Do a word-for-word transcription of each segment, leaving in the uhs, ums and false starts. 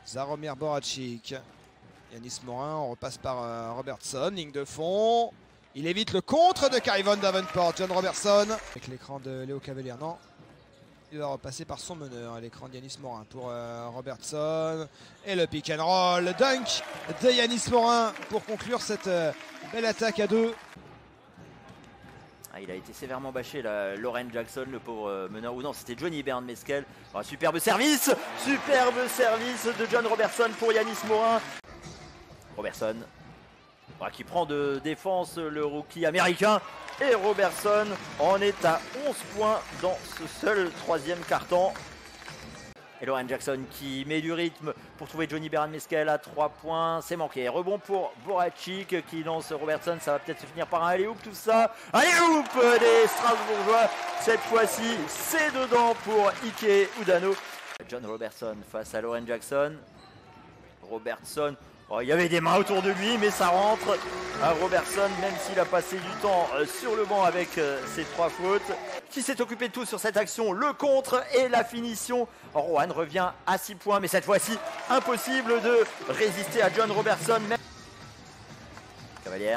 Jaromir Boracic. Yanis Morin, on repasse par euh, Robertson, ligne de fond. Il évite le contre de Kyvon Davenport, John Robertson. Avec l'écran de Léo Cavalier, non. Il va repasser par son meneur, l'écran de Yanis Morin pour euh, Robertson. Et le pick and roll, le dunk de Yanis Morin pour conclure cette euh, belle attaque à deux. Ah, il a été sévèrement bâché là, Lauren Jackson, le pauvre euh, meneur. Ou non, c'était Johnny Bern Meskel. Oh, superbe service, superbe service de John Robertson pour Yanis Morin. Robertson oh, qui prend de défense le rookie américain. Et Robertson en est à onze points dans ce seul troisième quart-temps. Et Lauren Jackson qui met du rythme pour trouver Johnny Bern Meskel à trois points. C'est manqué. Rebond pour Boracic qui lance Robertson. Ça va peut-être se finir par un alley-oop tout ça. Alley-oop des Strasbourgeois. Cette fois-ci, c'est dedans pour Ike Udano. John Robertson face à Lauren Jackson. Robertson. Oh, il y avait des mains autour de lui, mais ça rentre à Robertson, même s'il a passé du temps euh, sur le banc avec euh, ses trois fautes. Qui s'est occupé de tout sur cette action? Le contre et la finition. Oh, Rohan revient à six points, mais cette fois-ci, impossible de résister à John Robertson. Même... Cavalière.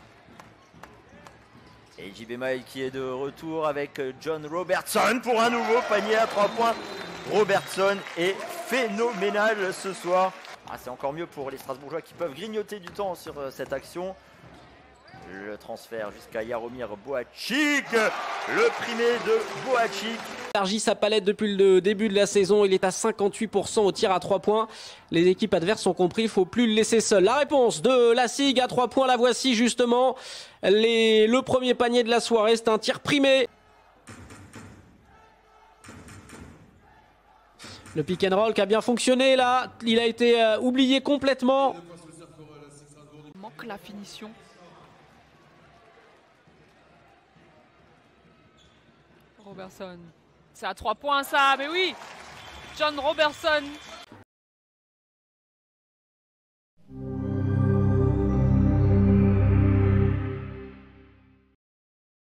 Et J B Mail qui est de retour avec John Robertson pour un nouveau panier à trois points. Robertson est phénoménal ce soir. Ah, c'est encore mieux pour les Strasbourgeois qui peuvent grignoter du temps sur euh, cette action. Le transfert jusqu'à Jaromir Boracic, le primé de Boracic. Élargit sa palette depuis le début de la saison, il est à cinquante-huit pour cent au tir à trois points. Les équipes adverses ont compris, il ne faut plus le laisser seul. La réponse de la SIG à trois points, la voici justement. Les... Le premier panier de la soirée, c'est un tir primé. Le pick and roll qui a bien fonctionné là, il a été euh, oublié complètement. Il manque la finition. Robertson, c'est à trois points ça, mais oui. John Robertson